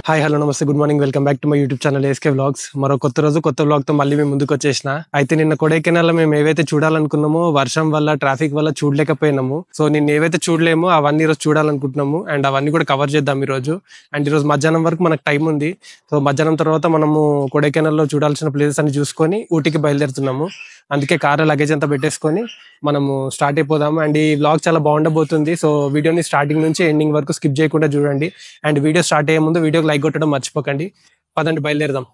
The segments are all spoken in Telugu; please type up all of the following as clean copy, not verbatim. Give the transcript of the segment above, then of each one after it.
Hi hello namaste good morning welcome back to my YouTube channel SK vlogs. మరో కొత్త రోజు కొత్త వ్లాగ్ తో మళ్ళీ మేము ముందుకు వచ్చేసిన. అయితే నిన్న కొడైకెనాల్ మేము ఏవైతే చూడాలనుకున్నామో వర్షం వల్ల ట్రాఫిక్ వల్ల చూడలేకపోయినాము. సో నిన్న ఏవైతే చూడలేమో అవన్నీ ఈరోజు చూడాలనుకుంటున్నాము అండ్ అవన్నీ కూడా కవర్ చేద్దాం ఈ రోజు. అండ్ ఈరోజు మధ్యాహ్నం వరకు మనకు టైం ఉంది. సో మధ్యాహ్నం తర్వాత మనము కొడైకెనాల్ లో చూడాల్సిన ప్లేసెస్ అన్ని చూసుకొని ఊటీకి బయలుదేరుతున్నాము. అందుకే కార్ లగేజ్ అంతా పెట్టేసుకొని మనము స్టార్ట్ అయిపోదాము. అండ్ ఈ వ్లాగ్ చాలా బాగుండబోతుంది. సో వీడియోని స్టార్టింగ్ నుంచి ఎండింగ్ వరకు స్కిప్ చేయకుండా చూడండి. అండ్ వీడియో స్టార్ట్ అయ్యే ముందు వీడియోకి లైక్ కొట్టడం మర్చిపోకండి. పదండి బయలుదేరదాం.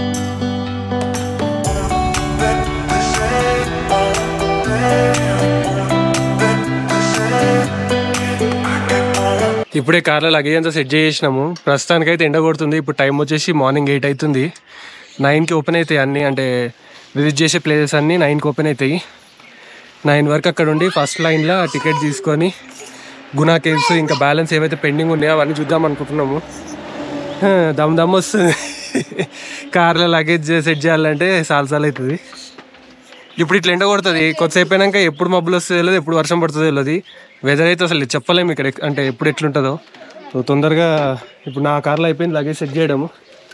ఇప్పుడే కార్లో లగేజ్ అంతా సెట్ చేసినాము. ప్రస్తుతానికైతే ఎండ కొడుతుంది. ఇప్పుడు టైం వచ్చేసి మార్నింగ్ 8 అవుతుంది. 9కి ఓపెన్ అవుతాయి అన్నీ, అంటే విజిట్ చేసే ప్లేసెస్ అన్నీ 9కి ఓపెన్ అవుతాయి. 9 వరకు అక్కడ ఉండి ఫస్ట్ లైన్లో టికెట్ తీసుకొని గునా కేవ్స్ ఇంకా బ్యాలెన్స్ ఏవైతే పెండింగ్ ఉన్నాయో అవన్నీ చూద్దాం అనుకుంటున్నాము. దమ్ వస్తుంది. కార్లో లగేజ్ సెట్ చేయాలంటే సాలసాలు అవుతుంది. ఇప్పుడు ఇట్లా ఎండ కొడుతుంది. కొద్దిసేపు అయినాక ఎప్పుడు మబ్బులు వస్తుందో తెలియదు, ఎప్పుడు వర్షం పడుతుందో తెలియదు. వెదర్ అయితే అసలు చెప్పలేము ఇక్కడ, అంటే ఎప్పుడు ఎట్లుంటుందో. సో తొందరగా ఇప్పుడు నా కార్లో అయిపోయింది లగేజ్ సెట్ చేయడము.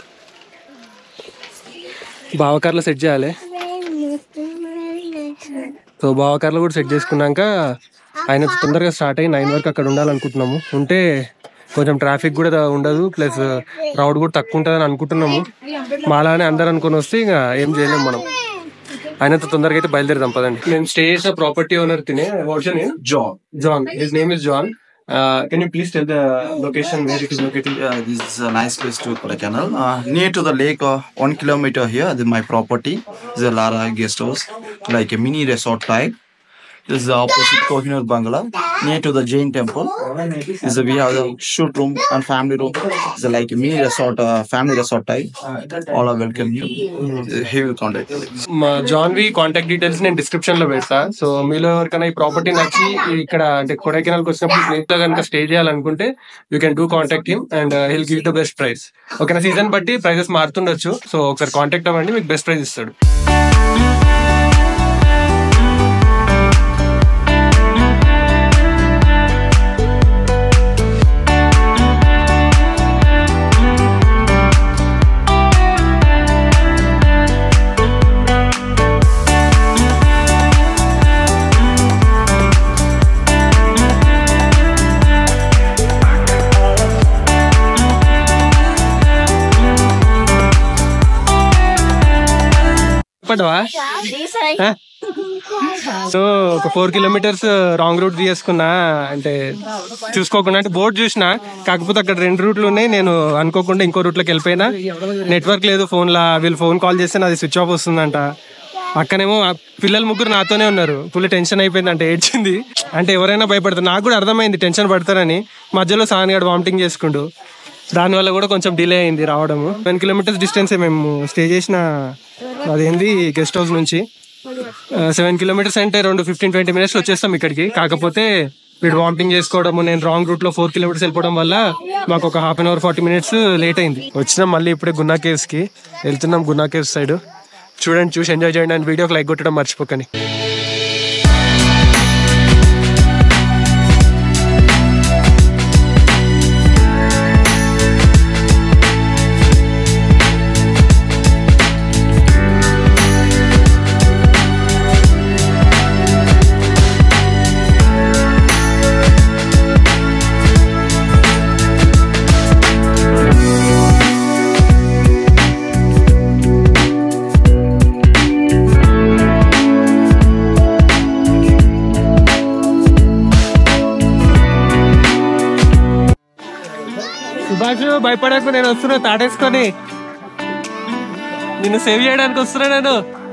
బావ కార్లో సెట్ చేయాలి. సో బావ కార్లో కూడా సెట్ చేసుకున్నాక ఆయన తొందరగా స్టార్ట్ అయ్యి 9 వరకు అక్కడ ఉండాలనుకుంటున్నాము. ఉంటే కొంచెం ట్రాఫిక్ కూడా ఉండదు, ప్లస్ క్రౌడ్ కూడా తక్కువ ఉంటుందని అనుకుంటున్నాము. మాలానే అందరు అనుకుని వస్తే ఇంకా ఏం చేయలేము మనం. ఆయనతో తొందరగా అయితే బయలుదేరదాం పదండి. మేము స్టే చేసిన ప్రాపర్టీ ఓనర్ తినే John. His name is John. Can you please tell the location where it is located? This is a nice place to Kodaikanal. Near to the lake, 1 kilometer here. This is my property. This is a Lara guest house, like a mini resort type. This is the opposite Kohinoor Bangla, near to the Jain temple. We have the shoot room and family room. It's like a mini resort, family resort type. All are welcome you. He will contact you. John వి కాంటాక్ట్ డీటెయిల్స్ నేను డిస్క్రిప్షన్ లో పెడతా. సో మీలో ఎవరికైనా ఈ ప్రాపర్టీ నచ్చి ఇక్కడ అంటే కొడైకెనాల్కి వచ్చినప్పుడు ప్లేస్ కనుక స్టే చేయాలనుకుంటే you can do contact him and he'll give the best price. ఓకేనా, సీజన్ బట్టి ప్రైజెస్ మారుతుండొచ్చు. సో ఒకసారి కాంటాక్ట్ అవ్వండి, మీకు బెస్ట్ ప్రైస్ ఇస్తాడు. సో ఒక 4 kilometers రాంగ్ రూట్ తీసుకున్నా, అంటే చూసుకోకుండా. అంటే బోర్డు చూసినా, కాకపోతే అక్కడ 2 రూట్లు ఉన్నాయి. నేను అనుకోకుండా ఇంకో రూట్లోకి వెళ్ళిపోయినా. నెట్వర్క్ లేదు ఫోన్లో. వీళ్ళు ఫోన్ కాల్ చేస్తే నాది స్విచ్ ఆఫ్ వస్తుందంట. అక్కనేమో పిల్లలు 3 నాతోనే ఉన్నారు. ఫుల్ టెన్షన్ అయిపోయింది, అంటే ఏడ్చింది. అంటే ఎవరైనా భయపడతారు, నాకు కూడా అర్థమైంది టెన్షన్ పడతారని. మధ్యలో సానిగాడు వామిటింగ్ చేసుకుంటూ, దానివల్ల కూడా కొంచెం డిలే అయింది రావడము. 10 kilometers డిస్టెన్స్ మేము స్టే చేసిన అదేంది గెస్ట్ హౌస్ నుంచి. 7 kilometers అంటే 15-20 minutes వచ్చేస్తాం ఇక్కడికి. కాకపోతే వీడు వామిటింగ్ చేసుకోవడము, నేను రాంగ్ రూట్ లో 4 kilometers వెళ్ళిపోవడం వల్ల మాకు ఒక 1/2 hour 40 minutes లేట్ అయింది. వచ్చినాం మళ్ళీ ఇప్పుడే గున్నా కేవ్స్ కి వెళ్తున్నాం. గున్నా కేవ్స్ సైడ్ చూడండి, చూసి ఎంజాయ్ చేయండి. అండ్ వీడియోకి లైక్ కొట్టడం మర్చిపోకండి. సుభాష్ భయపడకు, నేను వస్తున్నా తాటేసుకొని. నిన్ను సేవ్ చేయడానికి వస్తున్నా నేను.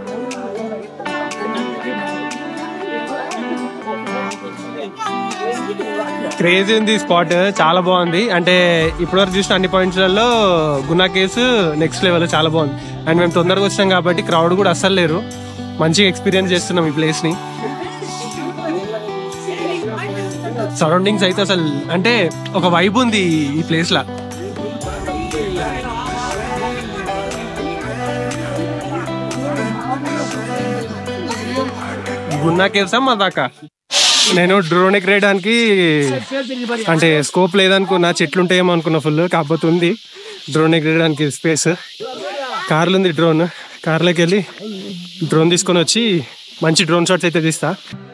క్రేజీ ఉంది స్పాట్, చాలా బాగుంది. అంటే ఇప్పటివరకు చూసిన అన్ని పాయింట్స్లలో గున్నా కేవ్స్ నెక్స్ట్ లెవెల్, చాలా బాగుంది. అండ్ మేము తొందరగా వచ్చాం కాబట్టి క్రౌడ్ కూడా అస్సలు లేరు. మంచిగా ఎక్స్పీరియన్స్ చేస్తున్నాం ఈ ప్లేస్ ని. సరౌండింగ్స్ అయితే అసలు అంటే ఒక వైబ్ ఉంది ఈ ప్లేస్ లా. గున్నా కేవ్సా మా దాకా నేను డ్రోన్ ఎక్కడానికి అంటే స్కోప్ లేదనుకున్నా, చెట్లు ఉంటాయేమో అనుకున్నా ఫుల్, కాకపోతే ఉంది. డ్రోన్ ఎగరడానికి స్పేస్. కార్లో ఉంది డ్రోన్. కార్లోకి వెళ్ళి డ్రోన్ తీసుకొని వచ్చి మంచి డ్రోన్ షాట్స్ అయితే తీస్తా.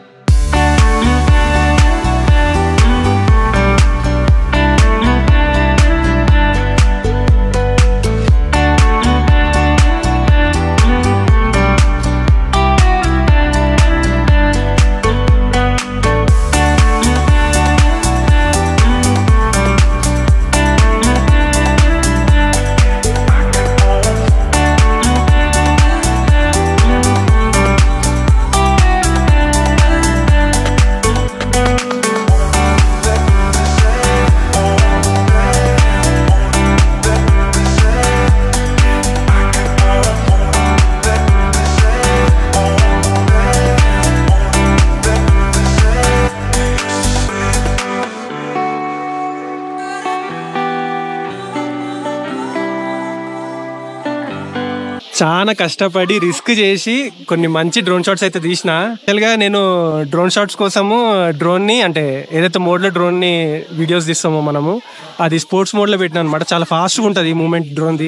చాలా కష్టపడి రిస్క్ చేసి కొన్ని మంచి డ్రోన్ షాట్స్ అయితే తీసిన. యాక్చువల్గా నేను డ్రోన్ షాట్స్ కోసము డ్రోన్ని అంటే ఏదైతే మోడ్లో డ్రోన్ని వీడియోస్ తీస్తామో మనము అది స్పోర్ట్స్ మోడ్లో పెట్టినా అనమాట. చాలా ఫాస్ట్గా ఉంటుంది ఈ మూమెంట్ డ్రోన్ది.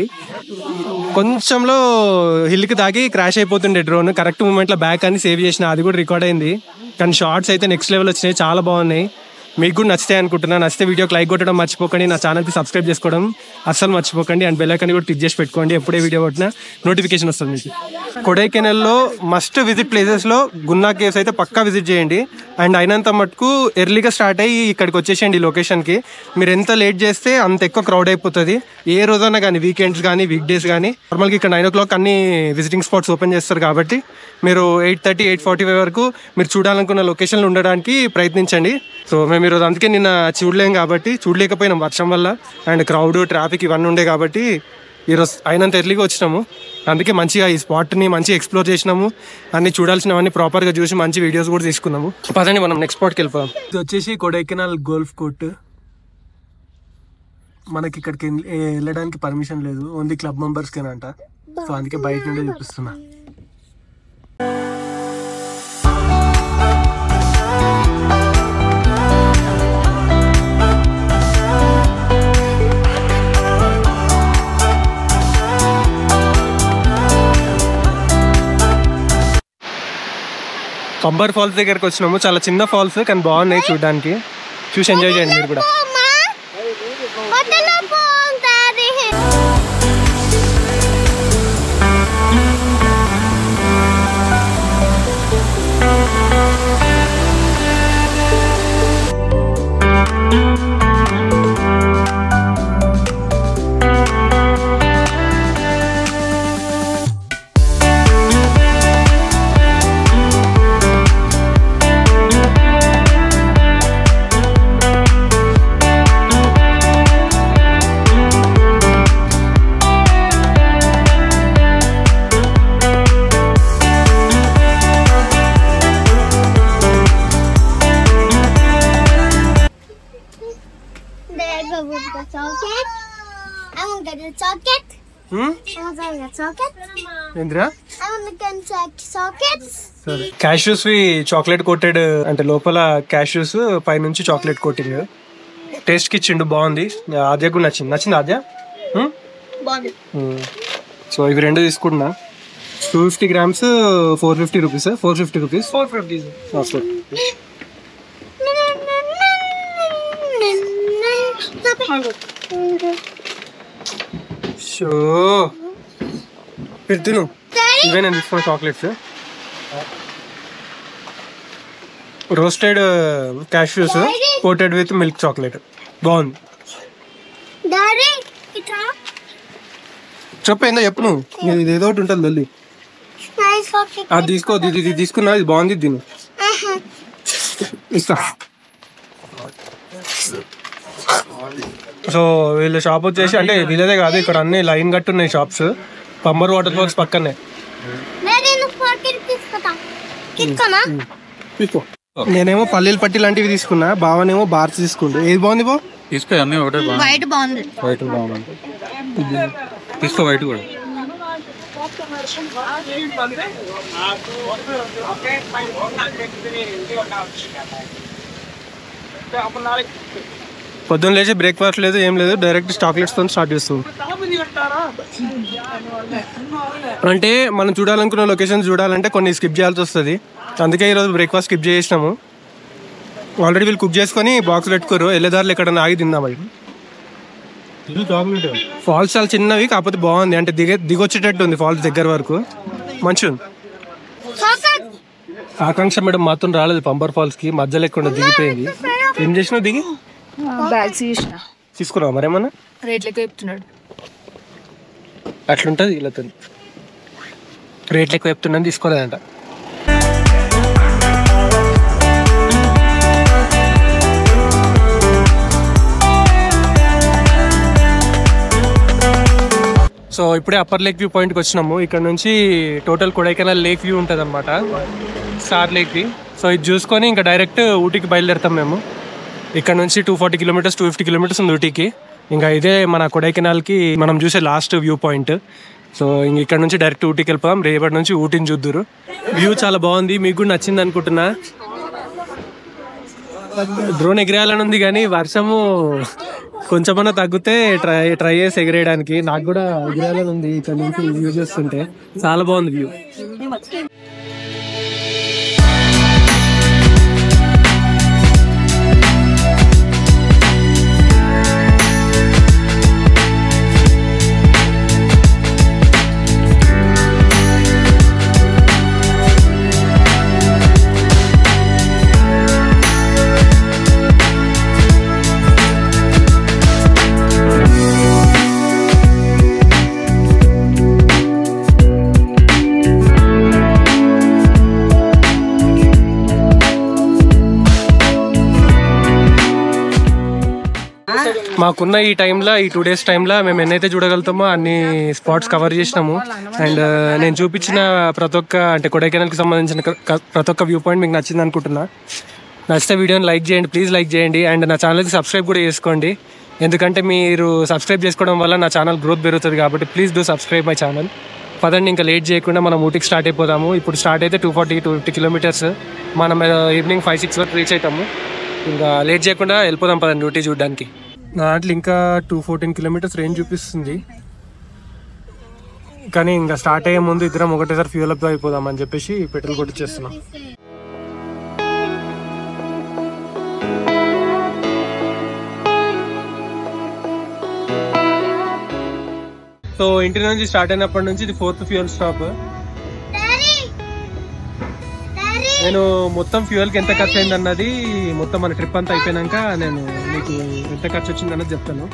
కొంచెంలో హిల్కి తాగి క్రాష్ అయిపోతుండే డ్రోన్. కరెక్ట్ మూమెంట్లో బ్యాక్ అని సేవ్ చేసిన, అది కూడా రికార్డ్ అయింది. కానీ షార్ట్స్ అయితే నెక్స్ట్ లెవెల్ వచ్చినాయి, చాలా బాగున్నాయి. మీకు కూడా నచ్చితే అనుకుంటున్నా. నచ్చితే వీడియోకి లైక్ కొట్టడం మర్చిపోకండి, నా ఛానల్కి సబ్స్క్రైబ్ చేసుకోవడం అస్సలు మర్చిపోకండి. అండ్ బెల్ ఐకాన్ కూడా క్లిక్ చేసి పెట్టుకోండి, ఎప్పుడే వీడియో కొట్టినా నోటిఫికేషన్ వస్తుంది మీకు. కొడైకెనాల్లో మస్ట్ విజిట్ ప్లేసెస్లో గున్నా కేవ్స్ అయితే పక్కా విజిట్ చేయండి. అండ్ అయినంత మటుకు ఎర్లీగా స్టార్ట్ అయ్యి ఇక్కడికి వచ్చేసేయండి ఈ లొకేషన్కి. మీరు ఎంత లేట్ చేస్తే అంత ఎక్కువ క్రౌడ్ అయిపోతుంది. ఏ రోజైనా కానీ, వీకెండ్స్ కానీ వీక్ డేస్ కానీ. నార్మల్గా ఇక్కడ 9 o'clock అన్ని విజిటింగ్ స్పాట్స్ ఓపెన్ చేస్తారు కాబట్టి మీరు 8:30, 8:45 వరకు మీరు చూడాలనుకున్న లొకేషన్లో ఉండడానికి ప్రయత్నించండి. సో మేము ఈరోజు అందుకే నిన్న చూడలేకపోయినాం వర్షం వల్ల. అండ్ క్రౌడ్, ట్రాఫిక్ ఇవన్నీ ఉండే కాబట్టి ఈరోజు అయినంత ఎర్లీగా వచ్చినాము. అందుకే మంచిగా ఈ స్పాట్ని మంచిగా ఎక్స్ప్లోర్ చేసినాము. అన్ని చూడాల్సినవన్నీ ప్రాపర్గా చూసి మంచి వీడియోస్ కూడా తీసుకున్నాము. పదండి మనం నెక్స్ట్ స్పాట్కి వెళ్ళిపోదాం. ఇది వచ్చేసి కొడైకెనాల్ గోల్ఫ్ కోర్ట్. మనకి ఇక్కడికి వెళ్ళడానికి పర్మిషన్ లేదు, ఓన్లీ క్లబ్ మెంబర్స్కేనంట. సో అందుకే బయట నుండే చూపిస్తున్నా. కంబర్ ఫాల్స్ దగ్గరకు వచ్చినాము. చాలా చిన్న ఫాల్స్ కానీ బాగున్నాయి చూడడానికి. చూసి ఎంజాయ్ చేయండి మీరు కూడా. క్యాష్యూస్ చాక్లెట్ కోటెడ్ అంటే లోపల క్యాష్యూస్ పైనుంచి చాక్లెట్ కోటింగ్. టేస్ట్ కి ఇచ్చిండు, బాగుంది. ఆద్య కూడా నచ్చింది ఆద్య. సో ఇవి రెండు తీసుకుంటున్నా. 250 grams 450 rupees. 450 rupees. 450. Okay. Show పెడుతును ఇవే నేను తీసుకున్న chocolates. Roasted cashews coated with milk chocolate. బాగుంది. చెప్పేందో చెప్పు నువ్వు. ఇది ఏదో ఒకటి ఉంటుంది లల్లి. అది తీసుకో, ఇది తీసుకున్నా, ఇది బాగుంది, దీన్ని ఇస్తా. సో వీళ్ళ షాప్ వచ్చేసి అంటే వీళ్ళదే కాదు, ఇక్కడ అన్ని లైన్ కట్టి ఉన్నాయి షాప్స్. పంబర్ వాటర్ ఫాల్స్ పక్కనే. నేనేమో పల్లీల పట్టి లాంటివి తీసుకున్నా, బావనేమో బార్స్ తీసుకుంటా. ఏది బాగుంది బా? తీసుకో, అన్నీ ఒకటే. వైట్ బాగుంది. వైట్ బాగుంది, తీసుకో. వైట్ కూడా పొద్దున్న లేచి బ్రేక్ఫాస్ట్ లేదు, ఏం లేదు, డైరెక్ట్ చాక్లెట్స్తో స్టార్ట్ చేస్తాం. అంటే మనం చూడాలనుకున్న లొకేషన్ చూడాలంటే కొన్ని స్కిప్ చేయాల్సి వస్తుంది. అందుకే ఈరోజు బ్రేక్ఫాస్ట్ స్కిప్ చేసినాము. ఆల్రెడీ వీళ్ళు కుక్ చేసుకొని బాక్స్ పెట్టుకోరు, వెళ్ళేదారులు ఎక్కడ ఆగి తిందాం. అవి ఫాల్స్ చాలా చిన్నవి, కాకపోతే బాగుంది. అంటే దిగొచ్చేటట్టు ఉంది ఫాల్స్ దగ్గర వరకు, మంచిగా ఉంది. ఆకాంక్ష మేడం మాత్రం రాలేదు పంపర్ ఫాల్స్ కి, మధ్యలో ఎక్కడ దిగిపోయింది. ఏం చేసినావు దిగి? తీసుకున్నావా మరేమన్నా? రేట్లెక్క చెప్తున్నాడు. అట్లుంటది వీళ్ళతో, రేట్లు ఎక్కువ చెప్తున్నాను తీసుకోలేదంట. సో ఇప్పుడే అప్పర్ లేక్ వ్యూ పాయింట్కి వచ్చినాము. ఇక్కడ నుంచి టోటల్ కొడైకెనాల్ లేక్ వ్యూ ఉంటుంది అనమాట, స్టార్ లేక్ వ్యూ. సో ఇది చూసుకొని ఇంకా డైరెక్ట్ ఊటీకి బయలుదేరుతాం మేము. ఇక్కడ నుంచి 240 కిలోమీటర్స్ 250 కిలోమీటర్స్ ఉంది ఊటీకి. ఇంకా ఇదే మన కొడైకెనాల్కి మనం చూసే లాస్ట్ వ్యూ పాయింట్. సో ఇంక ఇక్కడ నుంచి డైరెక్ట్ ఊటీకి వెళ్ళిపోదాం. రేపటి నుంచి ఊటీని చూద్దురు. వ్యూ చాలా బాగుంది, మీకు కూడా నచ్చింది అనుకుంటున్నా. డ్రోన్ ఎగిరేయాలని ఉంది కానీ వర్షము కొంచెమన్నా తగ్గితే ట్రై చేసి ఎగిరేయడానికి. నాకు కూడా ఎగిరేయాలని ఉంది. ఇక్కడ నుంచి వ్యూ చేస్తుంటే చాలా బాగుంది వ్యూ. మాకున్న ఈ టైంలో, ఈ 2 days టైంలో మేము ఎన్నైతే చూడగలుగుతామో అన్ని స్పాట్స్ కవర్ చేసినాము. అండ్ నేను చూపించిన ప్రతి ఒక్క, అంటే కొడైకెనాల్కి సంబంధించిన ప్రతి ఒక్క వ్యూ పాయింట్ మీకు నచ్చింది అనుకుంటున్నా. నచ్చితే వీడియోని లైక్ చేయండి, ప్లీజ్ లైక్ చేయండి. అండ్ నా ఛానల్కి సబ్స్క్రైబ్ కూడా చేసుకోండి, ఎందుకంటే మీరు సబ్స్క్రైబ్ చేసుకోవడం వల్ల నా ఛానల్ గ్రోత్ పెరుగుతుంది. కాబట్టి please do subscribe my channel. పదండి ఇంకా లేట్ చేయకుండా మనం ఊటీకి స్టార్ట్ అయిపోదాము. ఇప్పుడు స్టార్ట్ అయితే 240-250 కిలోమీటర్స్. మనం ఈవినింగ్ 5-6 వరకు రీచ్ అవుతాము. ఇంకా లేట్ చేయకుండా వెళ్ళిపోదాం పదండి ఊటీ చూడడానికి. నా దాంట్లో ఇంకా 214 కిలోమీటర్స్ రేంజ్ చూపిస్తుంది, కానీ ఇంకా స్టార్ట్ అయ్యే ముందు ఇద్దరం ఒకటేసారి ఫ్యూల్ అప్ అయిపోదాం అని చెప్పేసి పెట్రోల్ కొట్టించేస్తున్నాం. సో ఇంటి నుంచి స్టార్ట్ అయినప్పటి నుంచి ఇది 4th ఫ్యూయల్ స్టాప్. నేను మొత్తం ఫ్యూయల్కి ఎంత ఖర్చు అయింది అన్నది, మొత్తం మన ట్రిప్ అంతా అయిపోయినాక నేను మీకు ఎంత ఖర్చు వచ్చింది అన్నది చెప్తాను.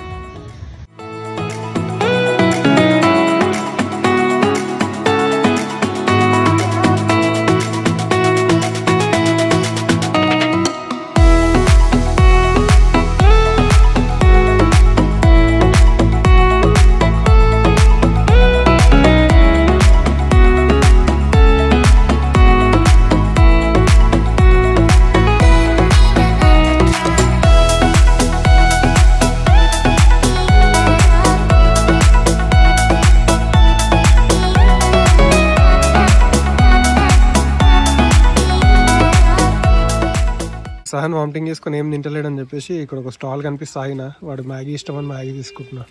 సహన్ వామిటింగ్ చేసుకుని ఏం తింటలేడని చెప్పేసి ఇక్కడ ఒక స్టాల్ కనిపిస్తే ఆగిన. వాడు మ్యాగీ ఇష్టమని మ్యాగీ తీసుకుంటున్నా.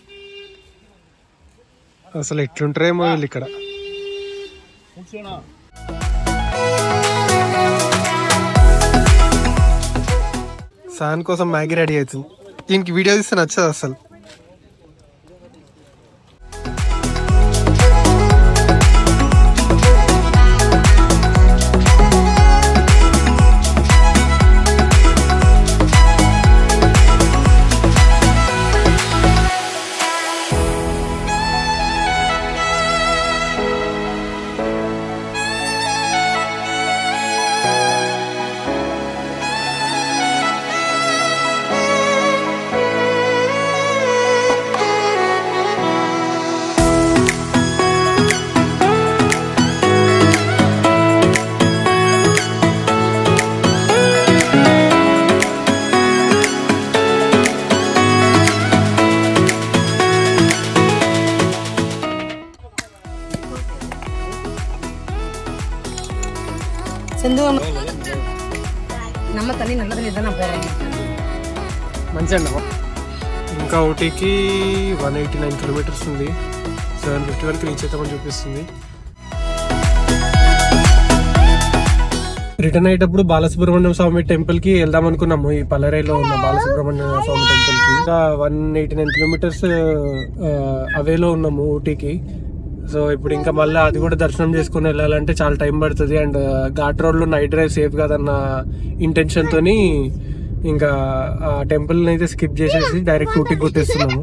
అసలు ఎట్లుంటారేమో వీళ్ళు ఇక్కడ. సహన్ కోసం మ్యాగీ రెడీ అవుతుంది. దీనికి వీడియో తీస్తే నచ్చదు అసలు. మంచిగా ఇంకా ఊటీకి 189 కిలోమీటర్స్ ఉంది. 750 వరకు రీచ్ అవుతామని చూపిస్తుంది. రిటర్న్ అయ్యేటప్పుడు బాలసుబ్రహ్మణ్యం స్వామి టెంపుల్ కి వెళ్దాం అనుకున్నాము. ఈ పల్లరైలో ఉన్న బాలసుబ్రహ్మణ్యం స్వామి టెంపుల్ కి ఇంకా 189 కిలోమీటర్స్ అవేలో ఉన్నాము ఊటీకి. సో ఇప్పుడు ఇంకా మళ్ళీ అది కూడా దర్శనం చేసుకుని వెళ్ళాలంటే చాలా టైం పడుతుంది. అండ్ ఘాట్ రోడ్ లో నైట్ డ్రైవ్ సేఫ్ కాదన్న ఇంటెన్షన్ తోని ఇంకా ఆ టెంపుల్ అయితే స్కిప్ చేసేసి డైరెక్ట్ ఊటీకి కొట్టేస్తున్నాము.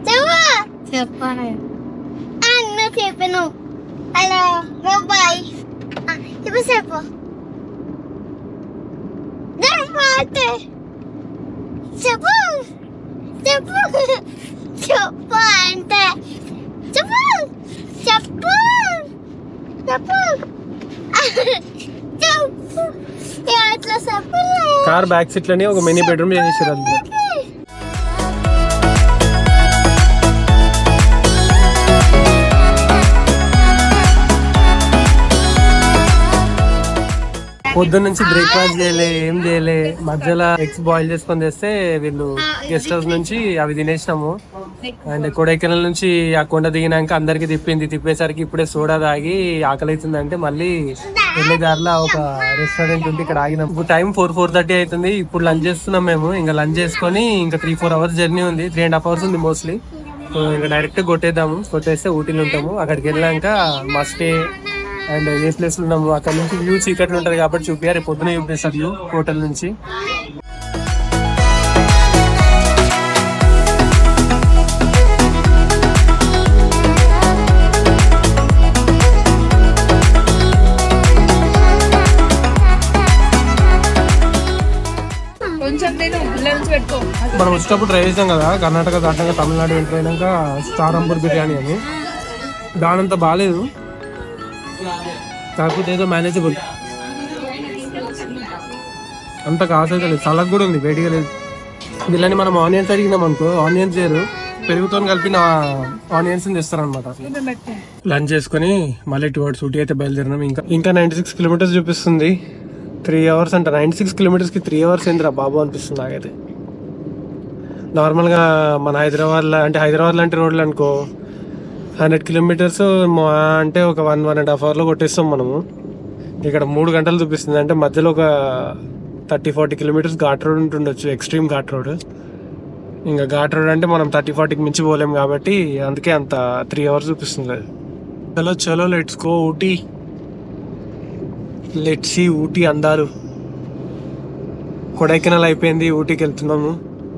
కార్ బ్యాక్ సీట్ లోనే ఒక మినీ బెడ్రూమ్ చేసేసారు అంతే. పొద్దున్న నుంచి బ్రేక్ఫాస్ట్ చేయలే, ఏం చేయలే. మధ్యలో ఎగ్స్ బాయిల్ చేసుకొని తెస్తే వీళ్ళు గెస్ట్ హౌస్ నుంచి అవి తినేసినాము. అండ్ కొడైకెనాల్ నుంచి ఆ కొండ దిగినాక అందరికి తిప్పేసరికి ఇప్పుడే సోడా తాగి ఆకలి అవుతుందంటే మళ్ళీ వెళ్ళే దారిలో ఒక రెస్టారెంట్ ఉంటే ఇక్కడ ఆగినాం. ఇప్పుడు టైం 4:30 అవుతుంది. ఇప్పుడు లంచ్ చేస్తున్నాం మేము. ఇంకా లంచ్ చేసుకొని ఇంకా 3-4 అవర్స్ జర్నీ ఉంది. 3.5 అవర్స్ ఉంది మోస్ట్లీ. ఇంకా డైరెక్ట్ కొట్టేస్తే ఊటీలో ఉంటాము. అక్కడికి వెళ్ళాక మా స్టే అండ్ ఏ ప్లేస్ లో ఉన్నాము అక్కడ నుంచి వ్యూ చీకట్లు ఉంటది కాబట్టి చూపియారు. రేపు పొద్దున చూపిస్తారు వ్యూ హోటల్ నుంచి. మనం వచ్చినప్పుడు ట్రై చేసాం కదా, కర్ణాటక దాటాక తమిళనాడు వెళ్ళిపోయినాక స్టారంబూర్ బిర్యానీ అని. దానంత బాగాలేదు, కాకపోతే ఏదో మేనేజబుల్. అంత కాస్ట్ అయితే లేదు, చల్లగా కూడా ఉంది, వేడిగా లేదు. వీళ్ళని మనం ఆనియన్స్ అడిగినాం అనుకో, ఆనియన్స్ చేయరు, పెరుగుతో కలిపిన ఆనియన్స్ తెస్తారు అనమాట. లంచ్ చేసుకుని మళ్ళీ టువర్డ్స్ ఊటీ అయితే బయలుదేరినాం. ఇంకా 96 కిలోమీటర్స్ చూపిస్తుంది. 3 అవర్స్ అంట. 96 కిలోమీటర్స్కి 3 అవర్స్ ఏందిరా బాబు అనిపిస్తుంది నాకైతే. నార్మల్గా మన హైదరాబాద్ లాంటి రోడ్లు అనుకో 100 కిలోమీటర్స్ అంటే ఒక 1.5 అవర్లో కొట్టేస్తాం మనము. ఇక్కడ 3 గంటలు చూపిస్తుంది. అంటే మధ్యలో ఒక 30-40 కిలోమీటర్స్ ఘాట్ రోడ్ ఉంటుండొచ్చు, ఎక్స్ట్రీమ్ ఘాట్ రోడ్. ఇంకా ఘాట్ రోడ్ అంటే మనం 30-40కి మించి పోలేము కాబట్టి అందుకే అంత 3 అవర్స్ చూపిస్తుంది. చలో let's go Ooty. Let's see Ooty అందాలు. కొడైకెనాల్ అయిపోయింది, ఊటీకి వెళ్తున్నాము.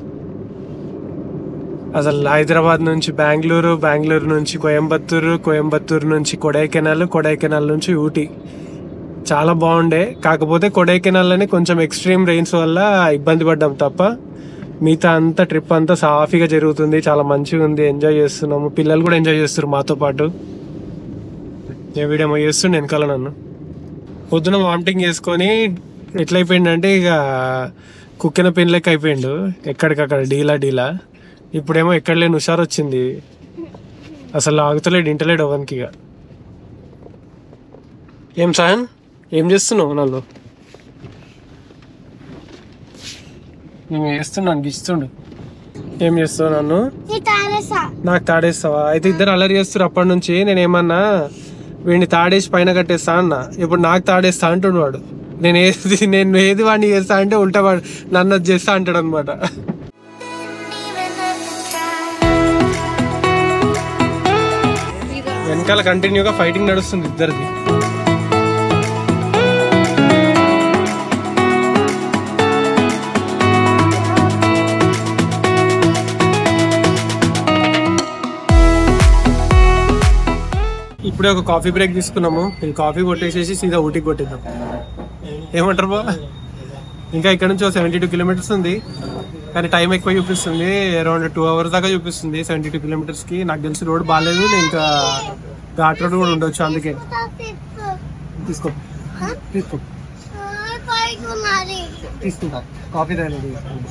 అసలు హైదరాబాద్ నుంచి బెంగళూరు నుంచి కోయంబత్తూరు నుంచి కొడైకెనాల్ నుంచి ఊటీ చాలా బాగుండే. కాకపోతే కొడైకెనాల్లోనే కొంచెం ఎక్స్ట్రీమ్ రెయిన్స్ వల్ల ఇబ్బంది పడ్డాం తప్ప మిగతా అంతా ట్రిప్ అంతా సాఫీగా జరుగుతుంది. చాలా మంచిగా ఉంది, ఎంజాయ్ చేస్తున్నాము. పిల్లలు కూడా ఎంజాయ్ చేస్తారు మాతో పాటు. వీడేమో చేస్తుండే వెనకాల నన్ను. పొద్దున వామిటింగ్ చేసుకొని ఎట్లయిపోయిందంటే ఇక కుక్కిన పిన్ లెక్క అయిపోయిండు, ఎక్కడికక్కడ డీలా. ఇప్పుడేమో ఎక్కడ లేని హుషారు వచ్చింది, అసలు ఆగుతలేడు, ఇంటలేడు అవనికి. ఇక ఏం సాయన్, ఏం చేస్తున్నావు? నన్ను నేను చేస్తున్నాను, గిస్తుండు. ఏం చేస్తావు నన్ను? నాకు తాడేస్తావా? అయితే ఇద్దరు అల్లరి చేస్తారు అప్పటి నుంచి. నేనేమన్నా వీడిని తాడేసి పైన కట్టేస్తా అన్న, ఇప్పుడు నాకు తాడేస్తా అంటుండు వాడు. నేను ఏది వాడిని చేస్తా అంటే ఉల్టా వాడు నన్ను చేస్తా అంటాడు అనమాట. వెనకాల కంటిన్యూగా ఫైటింగ్ నడుస్తుంది ఇద్దరిది. ఇప్పుడే ఒక కాఫీ బ్రేక్ తీసుకున్నాము. ఈ కాఫీ కొట్టేసేసి సీదా ఊటీకి కొట్టేద్దాం. ఏమంటారు బా? ఇంకా ఇక్కడ నుంచి 72 కిలోమీటర్స్ ఉంది, కానీ టైం ఎక్కువ చూపిస్తుంది. అరౌండ్ 2 అవర్స్ దాకా చూపిస్తుంది 72 కిలోమీటర్స్కి. నాకు తెలిసి రోడ్ బాగాలేదు, ఇంకా ఘాట్ రోడ్ కూడా ఉండొచ్చు, అందుకే. తీసుకుంటా కాఫీ తాగలేదు.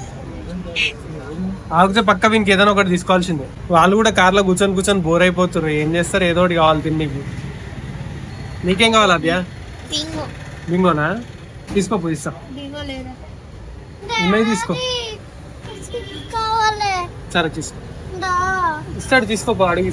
ఆగితే పక్క వీనికి ఏదైనా ఒకటి తీసుకోవాల్సిందే. వాళ్ళు కూడా కార్లో కూర్చొని బోర్ అయిపోతున్నారు. ఏం చేస్తారు, ఏదో ఒకటి కావాలి తిన్నీకి. నీకేం కావాలి అద్యా? బింగోనా? తీసుకో, ఇస్తా. ఉన్నాయి తీసుకో. సరే తీసుకో, ఇస్తాడు తీసుకోపో అడిగి.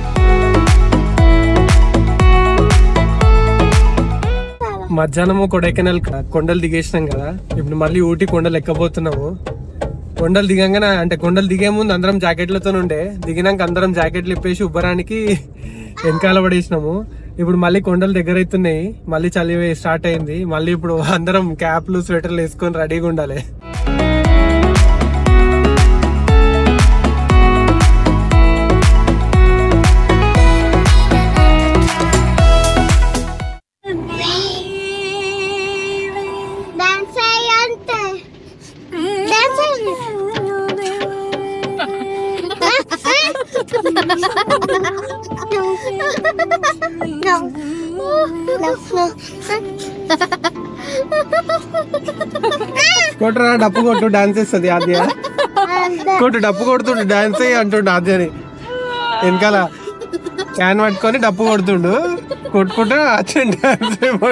మధ్యాహ్నము కొడైకెనాల్ కొండలు దిగేసినాం కదా, ఇప్పుడు మళ్ళీ ఊటీ కొండలు ఎక్కబోతున్నాము. కొండలు దిగంగానే అంటే కొండలు దిగే ముందు అందరం జాకెట్లతో ఉండే, దిగినాక అందరం జాకెట్లు ఇప్పేసి ఉబ్బరానికి వెనకాల పడేసినాము. ఇప్పుడు మళ్ళీ కొండలు దగ్గర అవుతున్నాయి, మళ్ళీ చలి స్టార్ట్ అయింది. మళ్ళీ ఇప్పుడు అందరం క్యాప్లు స్వెటర్లు వేసుకొని రెడీగా ఉండాలి. కొట్టురా, డప్పు కొట్టు, డాన్స్ వేస్తుంది ఆద్య. కొట్టు, డప్పు కొడుతుండు, డాన్స్ అంటుండు ఆద్యని. వెనకాల క్యాన్ పట్టుకొని డప్పు కొడుతుండు, కొట్టుకుంటూ డాన్స్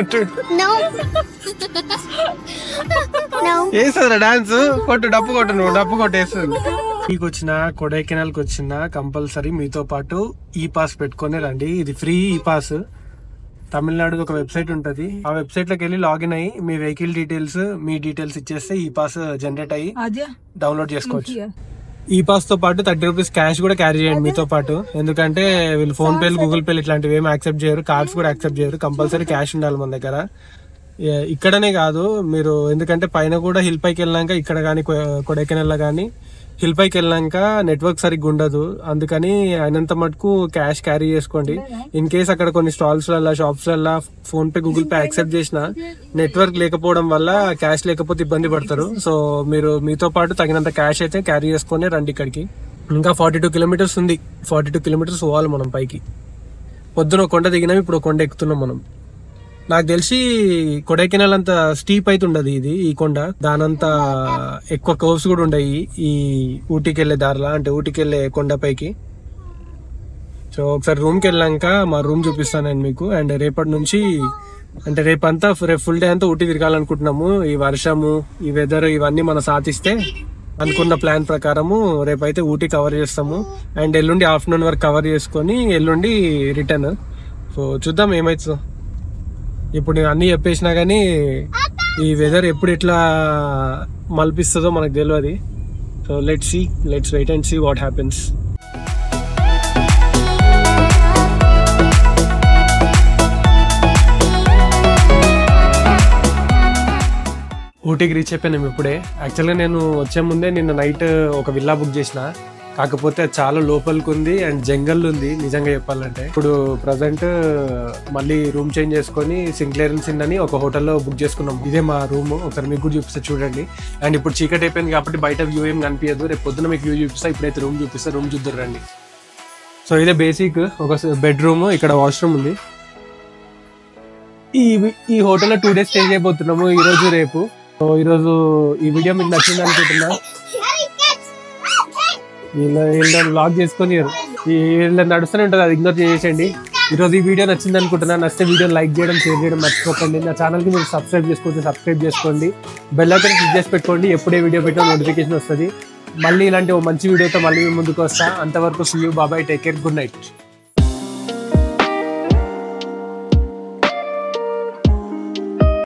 వేస్తుందిరా డాన్స్. కొట్టు, డప్పు కొట్టు, నువ్వు డప్పు కొట్టేస్తుంది. మీకు వచ్చిన కొడైకెనాల్కి వచ్చిన కంపల్సరీ మీతో పాటు ఈ పాస్ పెట్టుకొని రండి. ఇది ఫ్రీ ఈ పాస్. తమిళనాడు ఒక వెబ్సైట్ ఉంటది, ఆ వెబ్సైట్ లోకి వెళ్ళి లాగిన్ అయ్యి మీ వెహికల్ డీటెయిల్స్, మీ డీటెయిల్స్ ఇచ్చేస్తే ఈ పాస్ జనరేట్ అయ్యి డౌన్లోడ్ చేసుకోవచ్చు. ఈ పాస్ తో పాటు 30 రూపీస్ క్యాష్ కూడా క్యారీ చేయండి మీతో పాటు. ఎందుకంటే వీళ్ళు ఫోన్ పేలు, గూగుల్ పేలు ఇట్లాంటివి ఏమి యాక్సెప్ట్ చేయరు, కార్డ్స్ కూడా యాక్సెప్ట్ చేయరు. కంపల్సరీ క్యాష్ ఉండాలి మన దగ్గర. ఇక్కడనే కాదు మీరు, ఎందుకంటే పైన కూడా హిల్ పైకి వెళ్ళినాక, ఇక్కడ కానీ కొడైకెనాల్ లో కానీ హిల్ పైకి వెళ్ళినాక నెట్వర్క్ సరిగ్గా ఉండదు. అందుకని అయినంత మటుకు క్యాష్ క్యారీ చేసుకోండి. ఇన్ కేస్ అక్కడ కొన్ని స్టాల్స్ వల్ల, షాప్స్ వల్ల PhonePe, Google Pay accept చేసిన నెట్వర్క్ లేకపోవడం వల్ల క్యాష్ లేకపోతే ఇబ్బంది పడతారు. సో మీరు మీతో పాటు తగినంత క్యాష్ అయితే క్యారీ చేసుకొని రండి ఇక్కడికి. ఇంకా 42 కిలోమీటర్స్ ఉంది, 42 కిలోమీటర్స్ పోవాలి మనం పైకి. పొద్దున కొండ దిగినాం, ఇప్పుడు కొండ ఎక్కుతున్నాం మనం. నాకు తెలిసి కొడైకెనాల్ అంత స్టీప్ అయితే ఉండదు ఇది, ఈ కొండ. దానంత ఎక్కువ కర్వ్స్ కూడా ఉండయి ఈ ఊటీకి వెళ్ళే దారిలా, అంటే ఊటీకి వెళ్ళే కొండపైకి. సో ఒకసారి రూమ్కి వెళ్ళాక మా రూమ్ చూపిస్తాను నేను మీకు. అండ్ రేపటి నుంచి అంటే రేపు ఫుల్ డే అంతా ఊటీ తిరగాలనుకుంటున్నాము. ఈ వర్షము, ఈ వెదర్ ఇవన్నీ మనం సాధిస్తే అనుకున్న ప్లాన్ ప్రకారము రేపైతే ఊటీ కవర్ చేస్తాము. అండ్ ఎల్లుండి ఆఫ్టర్నూన్ వరకు కవర్ చేసుకొని ఎల్లుండి రిటర్న్. సో చూద్దాం ఏమైతుందో. ఇప్పుడు నేను అన్ని చెప్పేసినా కానీ ఈ వెదర్ ఎప్పుడు ఎట్లా మలిపిస్తుందో మనకు తెలియదు. So let's wait and see what happens. ఊటీకి రీచ్ అయిపోయినాం ఇప్పుడే. యాక్చువల్గా నేను వచ్చే ముందే నిన్న నైట్ ఒక విల్లా బుక్ చేసిన, కాకపోతే చాలా లోపలికి ఉంది అండ్ జంగల్ ఉంది నిజంగా చెప్పాలంటే. ఇప్పుడు ప్రజెంట్ మళ్ళీ రూమ్ చేంజ్ చేసుకొని సింక్లేరన్స్ ఇన్ అని ఒక హోటల్లో బుక్ చేసుకున్నాం. ఇదే మా రూమ్, ఒకసారి మీకు కూడా చూపిస్తా చూడండి. అండ్ ఇప్పుడు చీకటి అయిపోయింది కాబట్టి బయట వ్యూ ఏం కనిపించదు. రేపు పొద్దున మీకు వ్యూ చూపిస్తా, ఇప్పుడైతే రూమ్ చూపిస్తా, రూమ్ చూద్దరు రండి. సో ఇదే బేసిక్ ఒక బెడ్రూమ్, ఇక్కడ వాష్రూమ్ ఉంది. ఈ హోటల్లో 2 days స్టే చేయబోతున్నాము, ఈ రోజు రేపు. సో ఈరోజు ఈ వీడియో మీకు నచ్చింది అనుకుంటున్నా. వీళ్ళని బ్లాగ్ చేసుకొని వీళ్ళని నడుస్తూనే ఉంటుంది, అది ఇగ్నోర్ చేసేయండి. ఈరోజు ఈ వీడియో నచ్చింది అనుకుంటున్నా. నచ్చితే వీడియో లైక్ చేయడం, షేర్ చేయడం మర్చిపోకండి. నా ఛానల్కి మీరు సబ్స్క్రైబ్ చేసుకోండి. బెల్ ఐకాన్ క్లిక్ చేసి పెట్టుకోండి, ఎప్పుడే వీడియో పెట్టినా నోటిఫికేషన్ వస్తుంది. మళ్ళీ ఇలాంటి ఓ మంచి వీడియోతో మళ్ళీ ముందుకు వస్తా. అంతవరకు సీ యూ, బాబాయ్, టేక్ కేర్, గుడ్ నైట్.